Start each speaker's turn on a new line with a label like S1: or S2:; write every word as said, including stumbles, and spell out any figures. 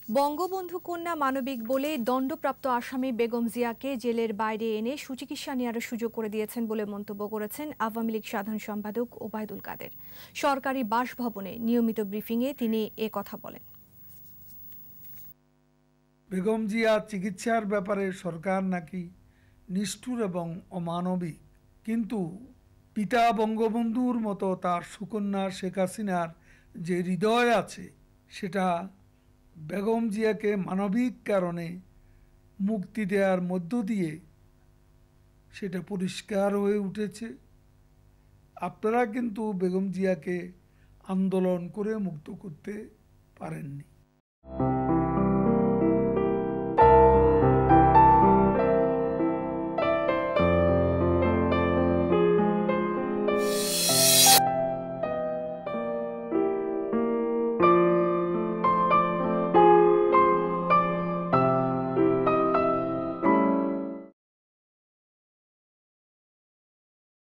S1: বঙ্গবন্ধু কন্যা মানবিক বলে দণ্ডপ্রাপ্ত আসামি বেগম জিয়াকে জেলের বাইরে এনে সুচিকিৎসা নেওয়ার সুযোগ করে দিয়েছেন বলে মন্তব্য করেছেন আওয়ামী লীগ সাধারণ সম্পাদক ওবায়দুল কাদের। সরকারি বাসভবনে নিয়মিত ব্রিফিংয়ে তিনি এ কথা বলেন।
S2: বেগম জিয়া চিকিৎসার ব্যাপারে সরকার নাকি নিষ্ঠুর এবং অমানবিক, কিন্তু পিতা বঙ্গবন্ধুর মতো তার সুকন্যা শেখ হাসিনার যে হৃদয় আছে সেটা বেগম জিয়াকে মানবিক কারণে মুক্তি দেওয়ার মধ্য দিয়ে সেটা পরিষ্কার হয়ে উঠেছে। আপনারা কিন্তু বেগম জিয়াকে আন্দোলন করে মুক্ত করতে পারেননি।